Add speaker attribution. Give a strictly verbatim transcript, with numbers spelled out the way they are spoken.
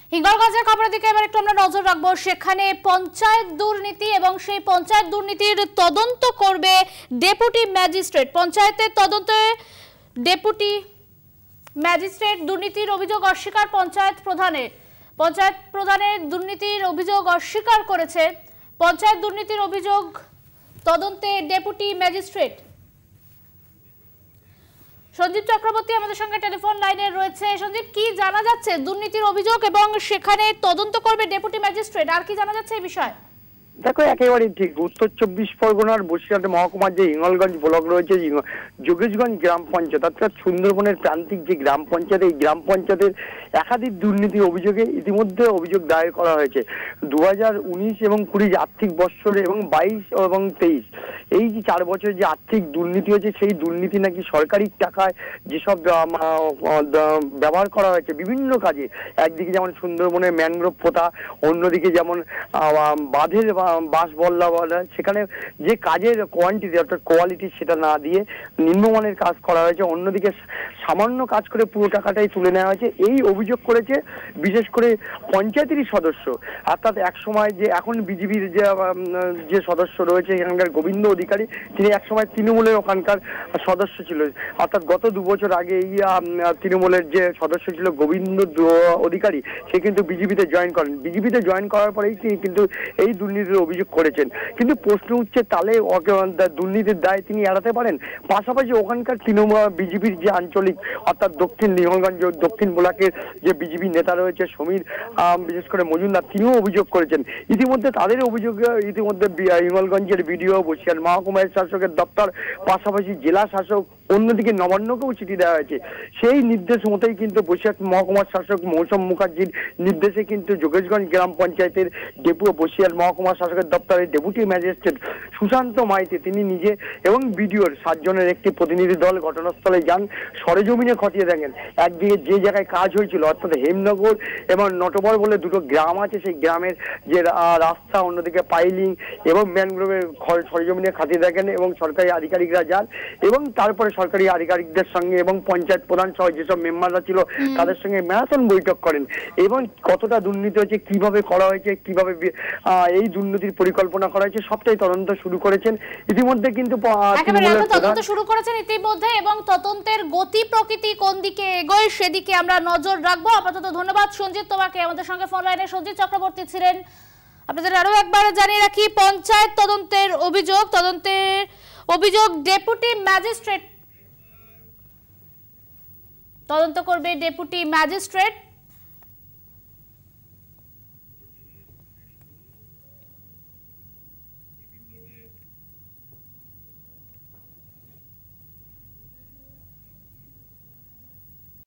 Speaker 1: হিঙ্গলগঞ্জের খবরের দিকে এবার একটু আমরা নজর রাখবো। সেখানে পঞ্চায়েত দুর্নীতি এবং সেই পঞ্চায়েত দুর্নীতির তদন্ত করবে ডেপুটি ম্যাজিস্ট্রেট। পঞ্চায়েতের তদন্তে ডেপুটি ম্যাজিস্ট্রেট দুর্নীতির অভিযোগ অস্বীকার পঞ্চায়েত প্রধানের। পঞ্চায়েত প্রধানের দুর্নীতির অভিযোগ অস্বীকার করেছে। পঞ্চায়েত দুর্নীতির অভিযোগ তদন্তে ডেপুটি ম্যাজিস্ট্রেট। সঞ্জীব চক্রবর্তী আমাদের সঙ্গে টেলিফোন লাইনে রয়েছে। সঞ্জীব, কি জানা যাচ্ছে দুর্নীতির অভিযোগ এবং সেখানে তদন্ত করবে ডেপুটি ম্যাজিস্ট্রেট, আর কি জানা যাচ্ছে এই বিষয়ে?
Speaker 2: দেখো, একেবারেই ঠিক। উত্তর চব্বিশ পরগনার বসিরহাট মহকুমার যে হিঙ্গলগঞ্জ ব্লক রয়েছে, যোগেশগঞ্জ গ্রাম পঞ্চায়েত অর্থাৎ সুন্দরবনের প্রান্তিক যে গ্রাম পঞ্চায়েত, এই গ্রাম পঞ্চায়েতের একাধিক দুর্নীতির অভিযোগে ইতিমধ্যে অভিযোগ দায়ের করা হয়েছে। দু হাজার উনিশ এবং কুড়ি আর্থিক বৎসরে এবং বাইশ এবং তেইশ এই যে চার বছর যে আর্থিক দুর্নীতি হয়েছে, সেই দুর্নীতি নাকি সরকারি টাকায় যেসব ব্যবহার করা হয়েছে বিভিন্ন কাজে, একদিকে যেমন সুন্দরবনের ম্যানগ্রোভ পোতা, অন্যদিকে যেমন বাঁধের বাঁশ বল্লা বলা, সেখানে যে কাজের কোয়ান্টিটি অর্থাৎ কোয়ালিটি সেটা না দিয়ে নিম্নমানের কাজ করা হয়েছে। অন্যদিকে সামান্য কাজ করে পুরো টাকাটাই তুলে নেওয়া হয়েছে, এই অভিযোগ করেছে বিশেষ করে পঞ্চায়েতেরই সদস্য। অর্থাৎ এক সময় যে এখন বিজেপির যে যে সদস্য রয়েছে এখানকার গোবিন্দ অধিকারী, তিনি একসময় তৃণমূলের ওখানকার সদস্য ছিল। অর্থাৎ গত দু বছর আগে এই তৃণমূলের যে সদস্য ছিল গোবিন্দ অধিকারী, সে কিন্তু বিজেপিতে জয়েন করেন। বিজেপিতে জয়েন করার পরেই তিনি কিন্তু এই দুর্নীতির অভিযোগ করেছেন। কিন্তু প্রশ্ন উঠছে, তাহলে দুর্নীতির দায় তিনি এড়াতে পারেন? পাশাপাশি ওখানকার তৃণমূল বিজেপির যে আঞ্চলিক অর্থাৎ দক্ষিণ হিঙ্গলগঞ্জ দক্ষিণ ব্লকের যে বিজেপি নেতা রয়েছে সমীর বিশেষ করে মজুমদার, তিনিও অভিযোগ করেছেন। ইতিমধ্যে তাদের অভিযোগ ইতিমধ্যে হিঙ্গলগঞ্জের বিডিও, বসিরহাট মহকুমার শাসকের দপ্তর, পাশাপাশি জেলা শাসক, অন্যদিকে নবান্নকেও চিঠি দেওয়া হয়েছে। সেই নির্দেশ মতোই কিন্তু বসিরহাট মহকুমার শাসক মৌসুম মুখার্জির নির্দেশে কিন্তু যোগেশগঞ্জ গ্রাম পঞ্চায়েতের ডেপু বসিরহাট মহকুমার শাসকের দপ্তরের ডেপুটি ম্যাজিস্ট্রেট সুশান্ত মাইতি, তিনি নিজে এবং বিডিওর সাতজনের একটি প্রতিনিধি দল ঘটনাস্থলে যান, সরেজমিনে খতিয়ে দেখেন। একদিকে যে জায়গায় কাজ হয়েছিল অর্থাৎ হেমনগর এবং নটবর বলে দুটো গ্রাম আছে, সেই গ্রামের যে রাস্তা, অন্যদিকে পাইলিং এবং ম্যানগ্রোভের সরেজমিনে খতিয়ে দেখেন এবং সরকারি আধিকারিকরা যান এবং তারপরে সরকারি আধিকারিকদের সঙ্গে এবং পঞ্চায়েত প্রধান সহ যেসব মেম্বাররা ছিল তাদের সঙ্গে ম্যারাথন বৈঠক করেন এবং কতটা দুর্নীতি হয়েছে, কিভাবে করা হয়েছে, কিভাবে এই দুর্নীতির পরিকল্পনা করা হয়েছে, সবটাই তদন্ত শুরু করেছেন ইতিমধ্যে। কিন্তু
Speaker 1: তদন্ত শুরু করেছেন ইতিমধ্যে এবং তদন্তের গতি প্রকৃতি কোন দিকে এগোয় সেদিকে আমরা নজর রাখবো। আপাতত ধন্যবাদ সঞ্জিত তোমাকে। আমাদের সঙ্গে ফোন লাইনে সঞ্জিত চক্রবর্তী ছিলেন। আপনাদের আরো একবার জানিয়ে রাখি, পঞ্চায়েত তদন্তের অভিযোগ তদন্তের অভিযোগ ডেপুটি ম্যাজিস্ট্রেট তদন্ত করবে ডেপুটি ম্যাজিস্ট্রেট।